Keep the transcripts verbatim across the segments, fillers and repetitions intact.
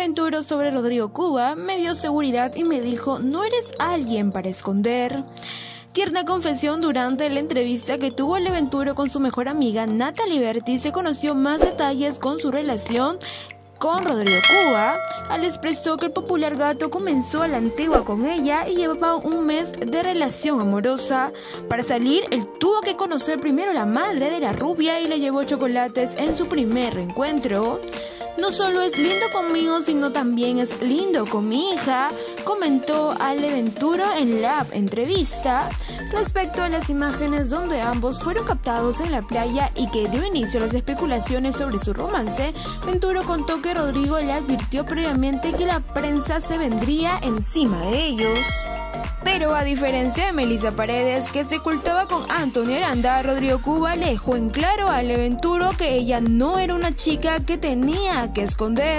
Venturo sobre Rodrigo Cuba me dio seguridad y me dijo: no eres alguien para esconder. Tierna confesión durante la entrevista que tuvo Ale Venturo con su mejor amiga Natalie Berti. Se conoció más detalles con su relación con Rodrigo Cuba. Ale expresó que el popular gato comenzó a la antigua con ella y llevaba un mes de relación amorosa. Para salir, él tuvo que conocer primero a la madre de la rubia y le llevó chocolates en su primer reencuentro. No solo es lindo conmigo, sino también es lindo con mi hija, comentó Ale Venturo en la entrevista. Respecto a las imágenes donde ambos fueron captados en la playa y que dio inicio a las especulaciones sobre su romance, Venturo contó que Rodrigo le advirtió previamente que la prensa se vendría encima de ellos. Pero a diferencia de Melissa Paredes, que se ocultaba con Antonio Aranda, Rodrigo Cuba le dejó en claro a Ale Venturo que ella no era una chica que tenía que esconder.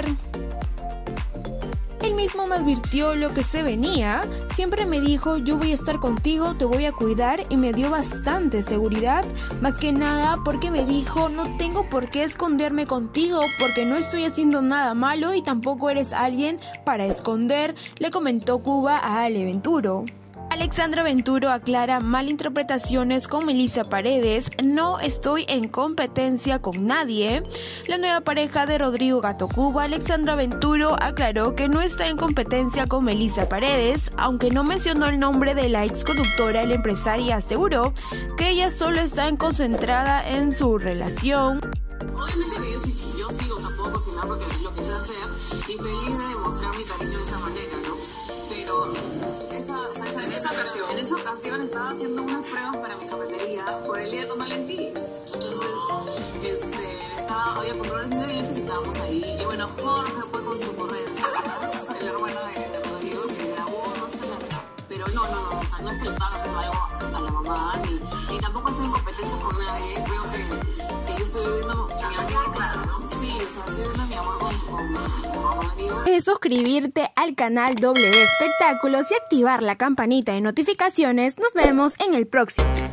Él mismo me advirtió lo que se venía, siempre me dijo: yo voy a estar contigo, te voy a cuidar, y me dio bastante seguridad, más que nada porque me dijo: no tengo por qué esconderme contigo porque no estoy haciendo nada malo y tampoco eres alguien para esconder, le comentó Cuba a Ale Venturo. Alexandra Venturo aclara malinterpretaciones con Melissa Paredes: no estoy en competencia con nadie. La nueva pareja de Rodrigo Gato Cuba, Alexandra Venturo, aclaró que no está en competencia con Melissa Paredes, aunque no mencionó el nombre de la ex conductora. La empresaria aseguró que ella solo está concentrada en su relación. Obviamente que yo, yo sigo, o sea, puedo cocinar porque lo que sea sea, y feliz de demostrar mi cariño de esa manera, ¿no? Pero esa, o sea, esa, en, esa ocasión, en esa ocasión estaba haciendo unas pruebas para mi cafetería por el día de San Valentín. Entonces, este, estaba, había comprado los ingredientes y estábamos ahí. Y bueno, Jorge fue con su correo, el hermano de, de Rodrigo, que grabó, no sé nada. Pero no, no, no, o sea, no es que le estaban haciendo algo a la mamá, ni, ni tampoco estoy en competencia con nadie. Creo que, que yo estoy viviendo mi amor, claro, ¿no? Sí, o sea, estoy viviendo mi amor con, con, con Rodrigo. Es suscribirte al canal W Espectáculos y activar la campanita de notificaciones. Nos vemos en el próximo.